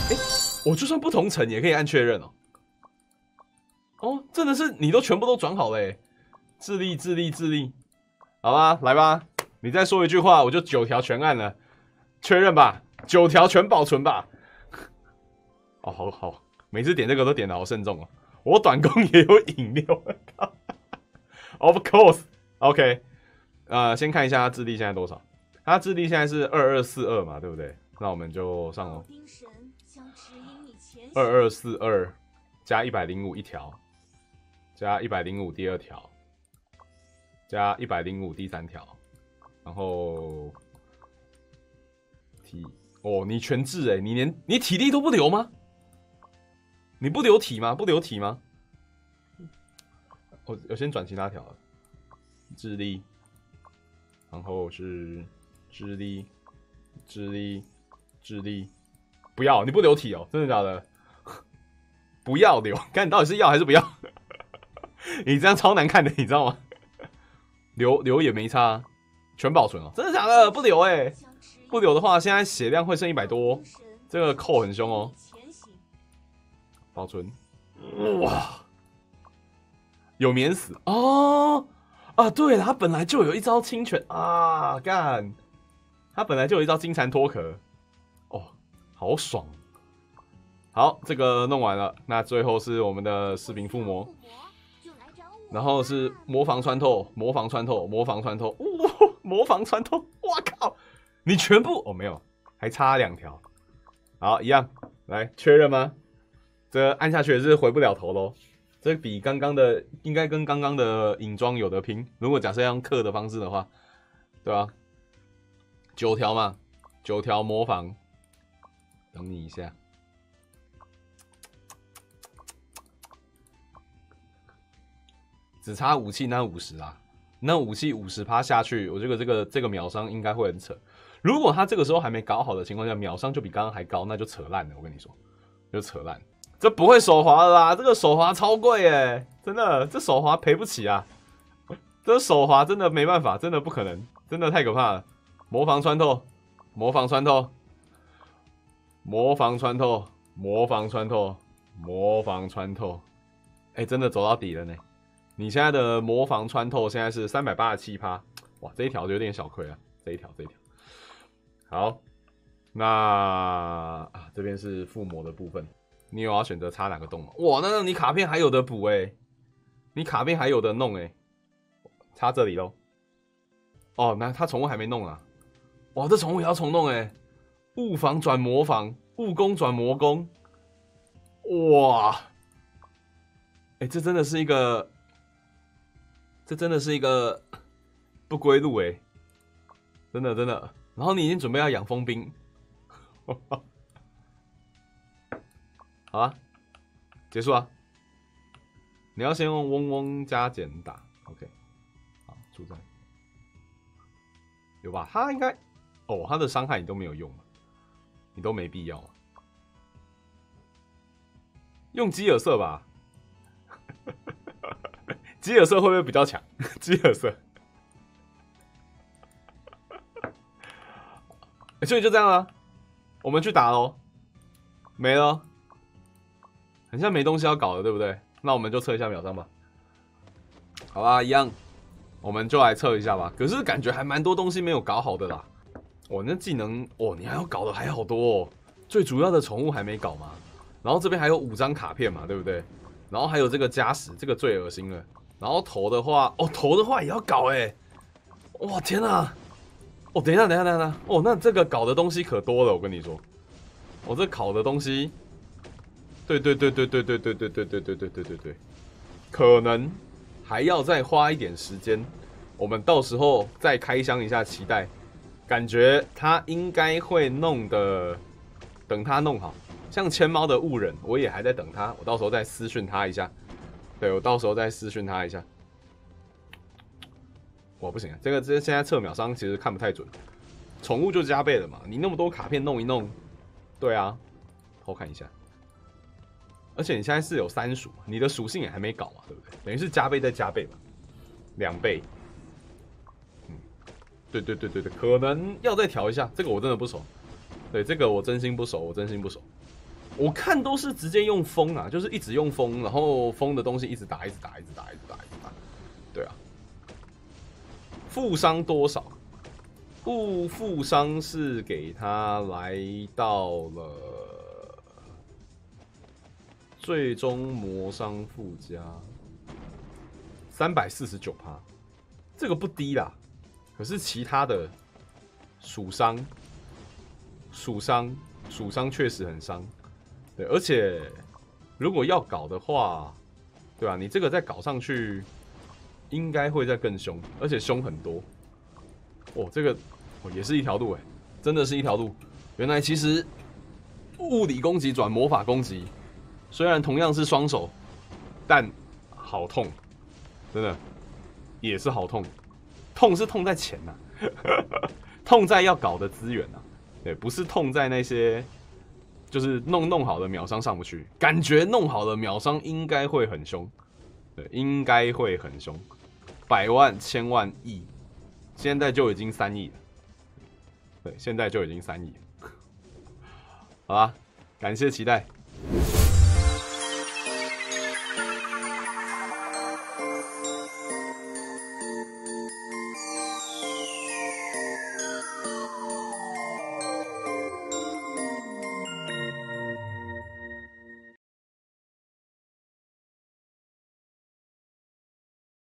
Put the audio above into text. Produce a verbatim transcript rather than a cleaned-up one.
哎，我就算不同层也可以按确认哦。哦，真的是你都全部都转好了哎！智力，智力，智力，好吧，来吧，你再说一句话，我就九条全按了，确认吧，九条全保存吧。哦，好好，每次点这个都点的好慎重哦。我短弓也有引流 ，Of course，OK， 呃，先看一下他智力现在多少，他智力现在是二二四二嘛，对不对？那我们就上喽，二二四二加一百零五一条。加一百零五第二条，加一百零五第三条，然后体哦，你全智哎，你连你体力都不留吗？你不留体吗？不留体吗？我我先转其他条了，智力，然后是智力，智力，智力，不要，你不留体哦，真的假的？不要留，看你到底是要还是不要？你这样超难看的，你知道吗？留留也没差，全保存哦，真的假的？不留哎、欸，不留的话，现在血量会剩一百多，这个扣很凶哦。保存，哇，有免死哦啊！对了，他本来就有一招清泉啊，干，他本来就有一招金蝉脱壳，哦，好爽。好，这个弄完了，那最后是我们的士兵附魔。然后是魔防穿透，魔防穿透，魔防穿透，哇、哦，魔防穿透，哇靠！你全部哦没有，还差两条。好，一样，来确认吗？这按下去也是回不了头喽。这比刚刚的应该跟刚刚的影装有得拼。如果假设要用克的方式的话，对吧、啊？九条嘛，九条魔防，等你一下。只差武器那五十啊，那武器五十趴下去，我觉得这个这个秒伤应该会很扯。如果他这个时候还没搞好的情况下，秒伤就比刚刚还高，那就扯烂了。我跟你说，就扯烂。这不会手滑了啦，这个手滑超贵耶，真的，这手滑赔不起啊。这手滑真的没办法，真的不可能，真的太可怕了。魔防穿透，魔防穿透，魔防穿透，魔防穿透，魔防穿透。哎、欸，真的走到底了呢。你现在的魔防穿透现在是三百八十七趴，哇，这一条就有点小亏了，这一条这一条。好，那啊这边是附魔的部分，你有要选择插哪个洞吗？哇，那你卡片还有的补哎、欸，你卡片还有的弄哎、欸，插这里咯。哦，那他宠物还没弄啊，哇，这宠物也要重弄哎、欸，物防转魔防，物攻转魔攻，哇，哎、欸，这真的是一个。这真的是一个不归路哎、欸，真的真的。然后你已经准备要养蜂兵，好啊，结束啊。你要先用嗡嗡加减打 ，OK， 好，出战有吧？他应该哦，他的伤害你都没有用，你都没必要用基尔瑟吧。基尔瑟会不会比较强？基尔瑟，欸，所以就这样啊，我们去打咯，没了，很像没东西要搞了，对不对？那我们就测一下秒伤吧，好吧，一样，我们就来测一下吧。可是感觉还蛮多东西没有搞好的啦。我那技能，哦，你还要搞的还好多哦。最主要的宠物还没搞嘛，然后这边还有五张卡片嘛，对不对？然后还有这个加时，这个最恶心了。然后头的话，哦，头的话也要搞哎、欸，哇天哪！哦，等一下，等一下，等一下，哦，那这个搞的东西可多了，我跟你说，我、哦、这考的东西，对对对对对对对对对对对对对对对，可能还要再花一点时间，我们到时候再开箱一下，期待，感觉他应该会弄的，等他弄好，像千猫的误人，我也还在等他，我到时候再私讯他一下。对，我到时候再私讯他一下。我不行啊，这个这现在测秒伤其实看不太准，宠物就加倍了嘛，你那么多卡片弄一弄，对啊，偷看一下。而且你现在是有三属，你的属性也还没搞嘛，对不对？等于是加倍再加倍嘛，两倍。嗯，对对对对对，可能要再调一下，这个我真的不熟。对，这个我真心不熟，我真心不熟。 我看都是直接用风啊，就是一直用风，然后风的东西一直打，一直打，一直打，一直打，一直打。对啊，负伤多少？负负伤是给他来到了最终磨伤附加三百四十九趴，这个不低啦。可是其他的属伤、属伤、属伤确实很伤。对，而且如果要搞的话，对吧、啊？你这个再搞上去，应该会再更凶，而且凶很多。哦，这个哦也是一条路哎，真的是一条路。原来其实物理攻击转魔法攻击，虽然同样是双手，但好痛，真的也是好痛。痛是痛在钱呐、啊，痛在要搞的资源呐、啊，对，不是痛在那些。就是弄弄好的秒伤上不去，感觉弄好的秒伤应该会很凶，对，应该会很凶，百万、千万、亿，现在就已经三亿了，对，现在就已经三亿了，好啦，感谢期待。